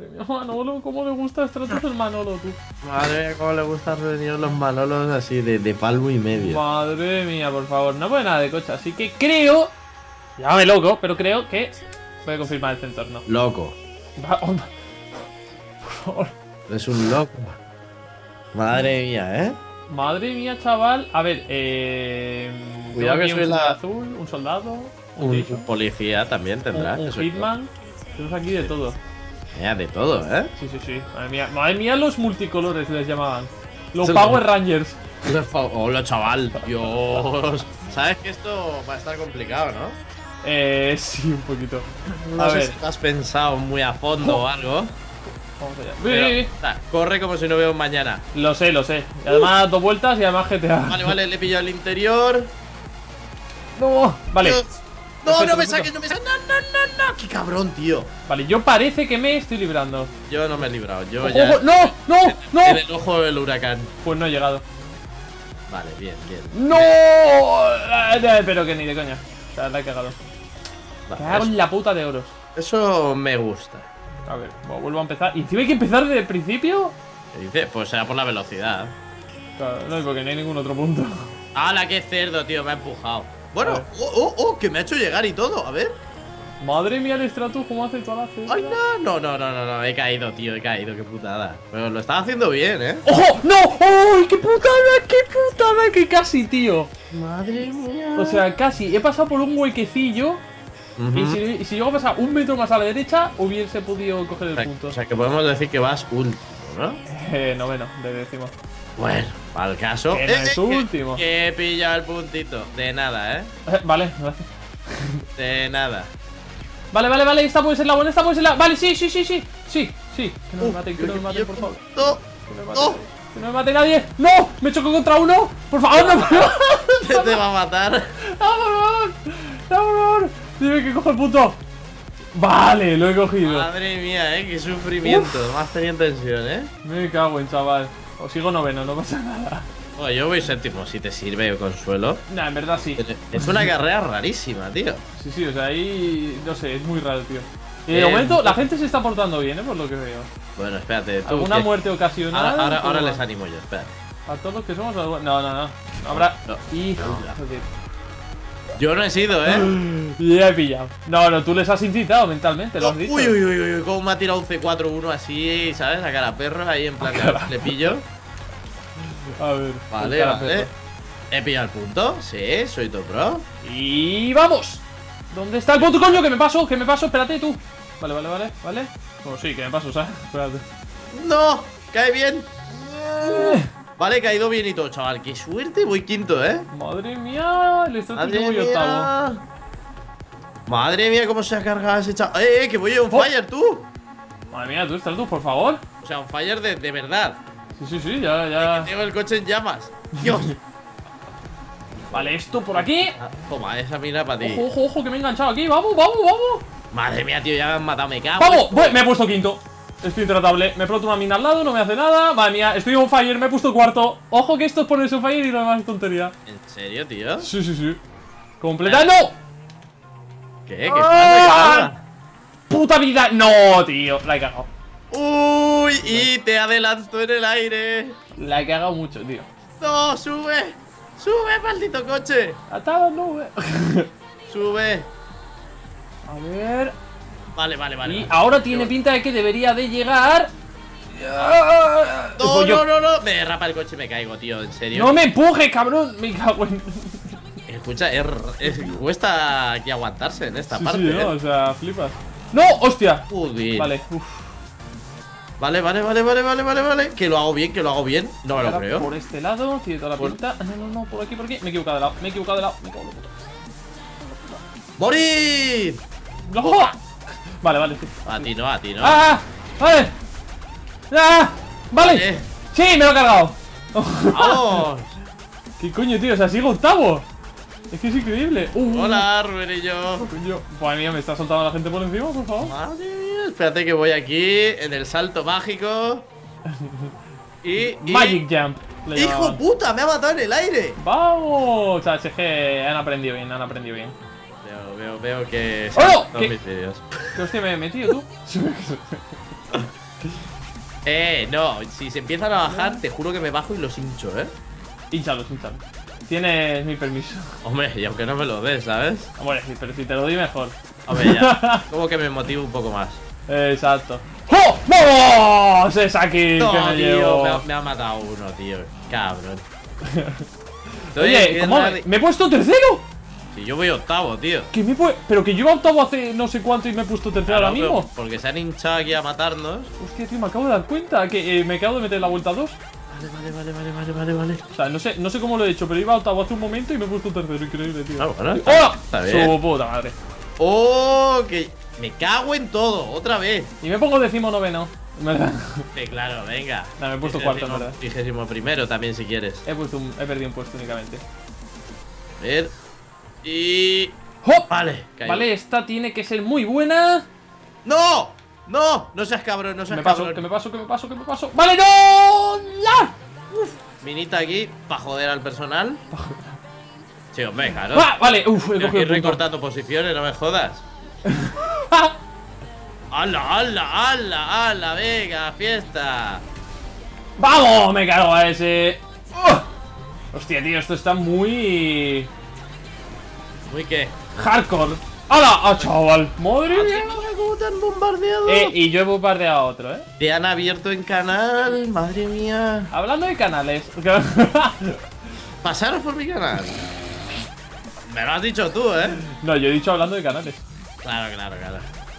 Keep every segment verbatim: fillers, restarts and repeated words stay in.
Madre mía, Manolo, ¿cómo le gusta Stratos el Manolo, tú? Madre mía, cómo le gustan reunidos los Manolos así de, de palmo y medio. Madre mía, por favor, no pone nada de coche, así que creo... Llámame loco, pero creo que voy a confirmar este entorno. Loco. Va, oh, por favor. Es un loco. Madre mía, ¿eh? Madre mía, chaval. A ver, eh... Cuidado que aquí soy un la- azul, un soldado, un, Un Jason, policía también tendrá. un, un que soy hitman. Tenemos aquí de todo. yo. Mira, de todo, ¿eh? Sí, sí, sí. Madre mía, madre mía, los multicolores les llamaban. Los Sí. Power Rangers. Hola, chaval. Dios. Sabes que esto va a estar complicado, ¿no? Eh, sí, un poquito. No A sé ver, si lo has pensado muy a fondo o algo. vamos allá. Pero, Sí, o sea, corre como si no veo un mañana. lo sé, lo sé. Y además dos vueltas y además G T A. Vale, vale, le he pillado el interior. No. Vale. Dios. No, Perfecto, no me perfecto. saques, no me saques. No, no, no, no. Qué cabrón, tío. Vale, yo parece que me estoy librando. Yo no me he librado. Yo Ojo, ya. ojo, no, no, no. En el ojo del huracán. Pues no he llegado. Vale, bien, bien. ¡No! Eh, Pero que ni de coña. O sea, la he cagado. Vale, Cago eso, en la puta de oros. eso me gusta. A ver, bueno, vuelvo a empezar. ¿Y encima hay que empezar desde el principio? ¿Qué dice? Pues será por la velocidad. Claro, no, porque no hay ningún otro punto. ¡Hala, qué cerdo, tío! Me ha empujado. Bueno, A ver. oh, oh, oh, que me ha hecho llegar y todo. A ver. Madre mía, el Stratus, ¿cómo hace toda la cesta? ¡Ay, no! No, no, no, no, no. He caído, tío. He caído. Qué putada. Pero lo estaba haciendo bien, ¿eh? ¡Ojo! ¡No! ¡Ay, qué putada! ¡Qué putada! ¡Que casi, tío! Madre mía. O sea, casi. He pasado por un huequecillo. Ujú. Y si, y si llego a pasar un metro más a la derecha, hubiese podido coger O el sea, punto. o sea, que podemos decir que vas último, ¿no? Eh, noveno, de décimo. Bueno, para el caso. Que no es que- último. Que he pillado el puntito. De nada, ¿eh? Eh, vale, gracias. De nada. Vale, vale, vale, esta puede ser la buena, esta puede ser la... Vale, sí, sí, sí, sí. Sí, sí. Que no me Uh, maten, que no me yo- maten, yo- por favor. No, Que no me mate no. nadie. Que no me mate nadie. ¡No! ¡Me choco contra uno! ¡Por favor, no! ¡No, Te, te va a matar. por favor! ¡No, por favor! Dime que cojo el punto. Vale, lo he cogido. Madre mía, eh, qué sufrimiento. Más tenía tensión, eh. Me cago en chaval. O sigo noveno, no pasa nada. Oh, yo voy séptimo, si te sirve consuelo. Nah, en verdad sí. Es una carrera rarísima, tío. Sí, sí, o sea, ahí... No sé, es muy raro, tío. Y de Bien. momento la gente se está portando bien, ¿eh? Por lo que veo. Bueno, espérate, tú. ¿Alguna que- muerte ocasional? Ahora, ahora, ¿Cómo ahora va? les animo yo, espérate. A todos los que somos... algo- No, no, no. No habrá... No. Hijo No. de... Yo no he sido, eh. Ya he pillado. No, no, tú les has incitado mentalmente, lo has dicho. Uy, uy, uy, uy, cómo me ha tirado un C cuatro uno así, ¿sabes? A cara perro, ahí en plan, le pillo. A ver. Vale, cara vale. perro. He pillado el punto, sí, soy top pro. Y vamos. ¿Dónde está el punto, coño? Que me paso, que me paso, espérate tú. Vale, vale, vale, vale. Oh, sí, que me paso, ¿sabes? Espérate. ¡No! ¡Cae bien! Vale, he caído bien y todo, chaval. ¡Qué suerte! Voy quinto, ¿eh? Madre mía, el estrato Madre voy octavo. mía. Madre mía, cómo se ha cargado ese chaval. ¡Eh, eh! ¡Que voy on Oh. fire, tú! Madre mía, tú estás tú, por favor. O sea, on fire de, de verdad. Sí, sí, sí, ya, ya. Tengo el coche en llamas. ¡Dios! Vale, esto por aquí. Ah, toma, esa mina para ti. Ojo, ojo, ojo, que me he enganchado aquí. Vamos, vamos, vamos. Madre mía, tío, ya me han matado, me cago. ¡Vamos! Voy, me he puesto quinto. Estoy intratable. Me exploto una mina al lado, no me hace nada. Madre mía, estoy on fire, me he puesto cuarto. Ojo que esto es ponerse on fire y lo demás es tontería. ¿En serio, tío? Sí, sí, sí. ¡Completa! ¡No! ¿Qué? ¿Qué pasa? ¿Qué pasa? ¡Puta vida! ¡No, tío! La he cagado. ¡Uy! Y te adelanto en el aire. La he cagado mucho, tío. ¡No! ¡Sube! ¡Sube, maldito coche! Atado, no, eh. ¡Sube! A ver. Vale, vale, vale. Y vale. ahora tiene Qué pinta de que debería de llegar. bueno. No, Pues yo- no, no, no. Me derrapa el coche y me caigo, tío. En serio. ¡No me empuje, cabrón! Me cago en. Escucha, es, es- cuesta aquí aguantarse en esta Sí, parte. sí, ¿no? ¿eh? O sea, flipas. ¡No! ¡Hostia! Joder. Vale, uff. Vale, vale, vale, vale, vale, vale, vale. Que lo hago bien, que lo hago bien. No me lo Ahora creo. por este lado, tiene toda la Por- pinta. No, no, no, por aquí, por aquí. Me he equivocado de lado, me he equivocado de lado. Me cago en la puta. ¡Morid! ¡No! Vale, vale, sí. A ti no, a ti no. ¡Ah! ¡Vale! ¡Ah! ¡Vale! Vale. ¡Sí! ¡Me lo he cargado! ¡Vamos! ¿Qué coño, tío? O sea, sigo octavo. Es que es increíble. Uh, Hola, Rubén y yo. Coño. Madre mía, me está soltando la gente por encima, por favor. Madre mía, espérate que voy aquí en el salto mágico. Y. y- Magic Jump. le ¡Hijo llamaban. puta! ¡Me ha matado en el aire! ¡Vamos! O sea, es que han aprendido bien, han aprendido bien. Veo, veo, veo que. ¡Oh, no! son ¿Qué? mis vídeos. ¿Qué hostia me he metido tú? Eh, no, si se empiezan a bajar, te juro que me bajo y los hincho, ¿eh? Hinchalos, hinchalos. Tienes mi permiso. Hombre, y aunque no me lo des, ¿sabes? Hombre, sí, pero si te lo doy mejor. Hombre, ya. Como que me motivo un poco más. Exacto. ¡Oh! ¡Vamos! Esa kill No, que me tío, llevo. me ha, me ha matado uno, tío. Cabrón. Oye, ¿cómo me, me he puesto tercero? Si yo voy octavo, tío. ¿Qué me puede... Pero que yo iba octavo hace no sé cuánto y me he puesto tercero Claro, ahora mismo. pero porque se han hinchado aquí a matarnos. Hostia, tío, me acabo de dar cuenta que eh, me acabo de meter la vuelta dos. Vale, vale, vale, vale, vale, vale. O sea, no sé, no sé cómo lo he hecho, pero iba octavo hace un momento y me he puesto tercero. Increíble, tío. Ah, bueno, ¡Hola! está bien. Su puta madre. Oh, que me cago en todo, otra vez. Y me pongo décimo noveno. Sí, claro, venga. No, me he puesto cuarto, en verdad. Vigésimo primero también, si quieres. He, puesto un, he perdido un puesto únicamente. A ver. Y... ¡Hop! Vale, caí. Vale, esta tiene que ser muy buena. ¡No! ¡No! No seas cabrón, no seas Me paso, cabrón. que me paso, que me paso, que me paso. ¡Vale, no! ¡Ya! Minita aquí, para joder al personal. Sí, hombre, claro. ¡Ah! Vale, uff, he Tengo que cogido ir el punto. recortando posiciones, no me jodas. ¡Hala, hala, hala, hala! ¡Venga, fiesta! ¡Vamos! Me cargo a ese. ¡Oh! Hostia, tío, esto está muy... ¿Muy qué? hardcore. ¡Hala! ¡Ah, chaval! ¡Madre mía! ¿Cómo te han bombardeado? Eh, y yo he bombardeado a otro, ¿eh? Te han abierto en canal, madre mía. Hablando de canales. Pasaros por mi canal. Me lo has dicho tú, ¿eh? No, yo he dicho hablando de canales. Claro, claro, claro.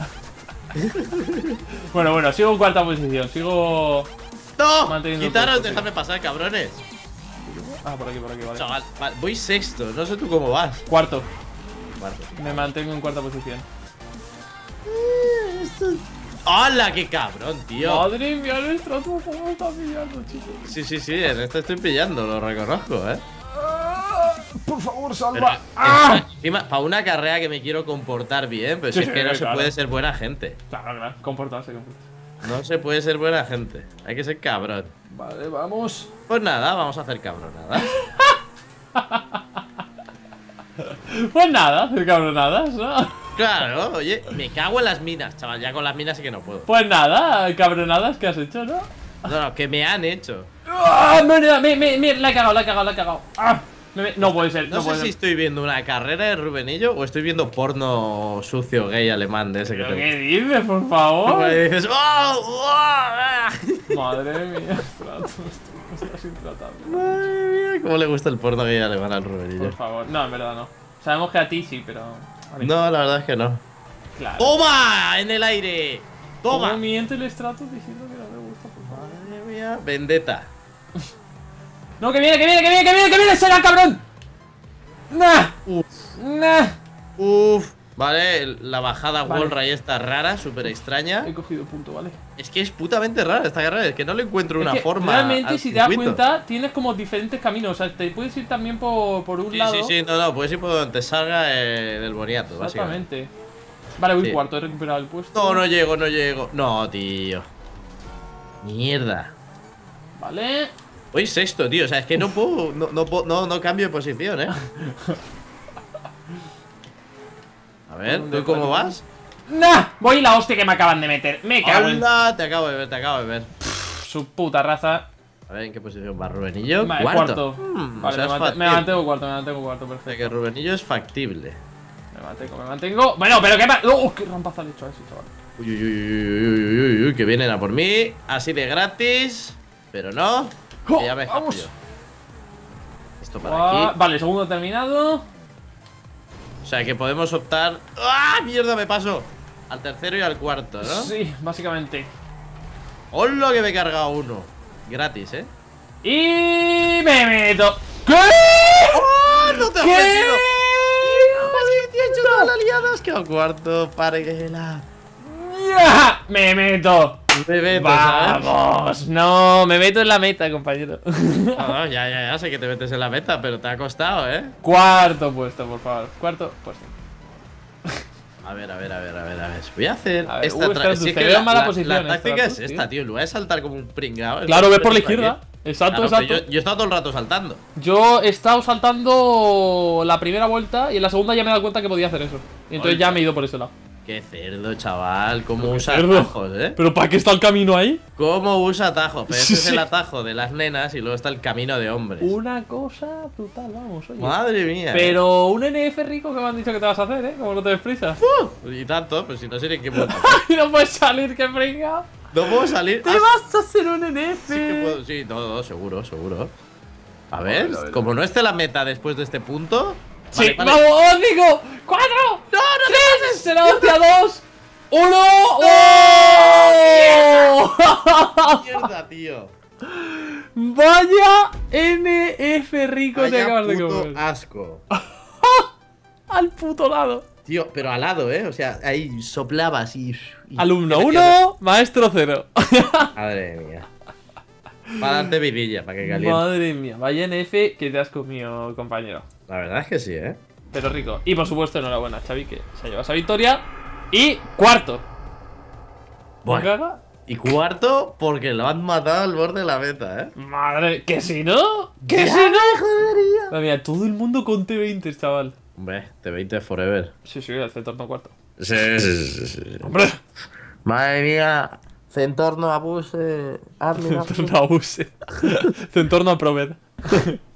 Bueno, bueno, sigo en cuarta posición. Sigo... ¡No! Manteniendo el Quitaros, puesto, dejadme pasar, cabrones. Ah, por aquí, por aquí, vale. Chaval, vale, voy sexto, no sé tú cómo vas. Cuarto. Cuarto. Me mantengo en cuarta posición. ¡Hala, qué cabrón, tío! Madre mía, el estrato cómo está pillando, chicos. Sí, sí, sí, en esto estoy pillando, lo reconozco, ¿eh? Por favor, Pero, salva. ¡Ah! encima, para una carrera que me quiero comportar bien, pero Sí, si es que no sí, se claro. puede ser buena gente. Claro, claro, comportarse, comportarse. No se puede ser buena gente. Hay que ser cabrón. Vale, vamos. Pues nada, vamos a hacer cabronadas. Pues nada, hacer cabronadas, ¿no? Claro, oye, me cago en las minas, chaval. Ya con las minas sí que no puedo. Pues nada, cabronadas que has hecho, ¿no? No, no, que me han hecho. ¡Ah! Me, me, me, me, la he cagado, la he cagado, la he cagado. ¡Ah! Me, me, no puede ser, No, no, sé puede si ser. estoy viendo una carrera de Rubenillo o estoy viendo porno sucio gay alemán de ese que ¿Pero te qué dices, por favor? gusta. Y dices, ¡oh! ¡Oh! ah". Madre mía, Stratos, estás intratable. Madre mía, ¿cómo le gusta el porno gay alemán al Por Rubenillo? favor, no, en verdad no. Sabemos que a ti sí, pero... a mí No, la verdad es que no. claro. ¡Toma! En el aire. ¡Toma! ¿Cómo miente el Stratos diciendo que no me gusta, por favor? Madre mía, vendetta. No, que viene, que viene, que viene, que viene, que viene, será cabrón. Nah, Uf. nah. Uf. Vale, la bajada Vale. wallride está rara, súper extraña. He cogido punto, vale. Es que es putamente rara esta carrera, es que no le encuentro Es una que forma. realmente, al si te das circuito. cuenta, tienes como diferentes caminos. O sea, te puedes ir también por, por un Sí, lado. sí, sí, no, no, puedes ir por donde te salga eh, del boniato, básicamente. Exactamente. Vale, voy Sí. cuarto, he recuperado el puesto. No, no llego, no llego. No, tío. Mierda. Vale. Voy sexto, tío. O sea, es que no puedo. No, no, puedo- no, no cambio de posición, eh. A ver, ¿tú cómo vas? Nah, voy la hostia que me acaban de meter. Me cago en ¡Hola! Te acabo de ver, te acabo de ver. su puta raza. A ver en qué posición va Rubenillo. Vale, Cuarto. cuarto. Hmm, Vale, o sea, me, es mante- me factible. mantengo cuarto, me mantengo cuarto, O sea, perfecto. que Rubenillo es factible. Me mantengo, me mantengo. Bueno, pero qué más. ¡Oh, qué rampaza le he hecho a ese chaval! Uy, uy, uy, uy, uy, uy, uy, uy, que vienen a por mí. Así de gratis. Pero no. ¡Oh, Que ya me vamos! cambio. Esto para Ah, aquí. vale, segundo terminado. O sea que podemos optar. ¡Ah! ¡Mierda! Me paso al tercero y al cuarto, ¿no? Sí, básicamente. ¡Hola! Que me he cargado uno. Gratis, ¿eh? Y me meto. ¿Qué? ¡Oh! ¡No te has ¿Qué? metido! ¡Joder, te he hecho todas las liadas! ¡Qué cuarto! ¡Parguela! ¡Ya! Me meto. Me meto, ¿sabes? Vamos. No, me meto en la meta, compañero. No, no, ya, ya, ya sé que te metes en la meta, pero te ha costado, ¿eh? Cuarto puesto, por favor. Cuarto puesto. A ver, a ver, a ver, a ver, a ver. Voy a hacer A ver, esta uh, tra- Stratus, si es te que veo la, en mala la- posición, la táctica Stratus, es esta, tío. Lo voy a saltar como un pringado. Claro, ve por la Aquí. izquierda. Exacto, Claro, pero exacto. Yo, yo he estado todo el rato saltando. Yo he estado saltando la primera vuelta y en la segunda ya me he dado cuenta que podía hacer eso. Y entonces Oye, ya me he ido por ese lado. Qué cerdo, chaval. ¿Cómo Qué usa cerdo. atajos, eh? ¿Pero para qué está el camino ahí? ¿Cómo usa atajos? Pero Sí, ese es sí. el atajo de las nenas y luego está el camino de hombres. Una cosa brutal, vamos, oye. Madre mía. Pero un N F rico que me han dicho que te vas a hacer, ¿eh? Como no te des prisa. Uh, y tanto, pues si no sé ni qué puedo. Y no puedes salir, que fringa. No puedo salir. Te Ah, vas a hacer un N F. sí que puedo. Sí, no, no, seguro, seguro. A ver, A ver, a ver. como no esté la meta después de este punto. Sí, Vale, vale. vamos, digo. ¡Cuatro! ¡No, no te ¡Tres! ¡Será hostia dos! ¡Uno! ¡Oh! Mierda, tío. Vaya N F rico te Vaya acabas de puto comer. asco. Al puto lado. Tío, pero al lado, ¿eh? O sea, ahí soplabas y. y- Alumno y- uno, maestro cero. Madre mía. Para darte vidilla, para que caliente. Madre mía, vaya N F que te has comido, compañero. La verdad es que sí, ¿eh? Pero rico. Y por supuesto, enhorabuena, Xavi, que se ha llevado esa victoria. Y cuarto. Bueno. ¿Caga? Y cuarto, porque lo han matado al borde de la meta, ¿eh? Madre, que si no, que Ya si no. me jodería. Madre mía, todo el mundo con T veinte, chaval. Hombre, T veinte forever. Sí, sí, el Centorno cuarto. Sí, sí, sí, sí, sí. Hombre, Madre mía. Centorno abuse. Admin, Centorno abuse. Centorno aproved.